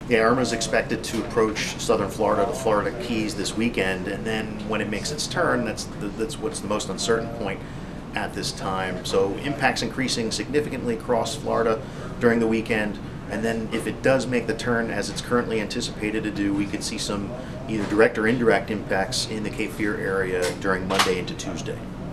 Yeah, Irma is expected to approach southern Florida, the Florida Keys this weekend, and then when it makes its turn, that's what's the most uncertain point at this time. So impacts increasing significantly across Florida during the weekend, and then if it does make the turn as it's currently anticipated to do, we could see some either direct or indirect impacts in the Cape Fear area during Monday into Tuesday.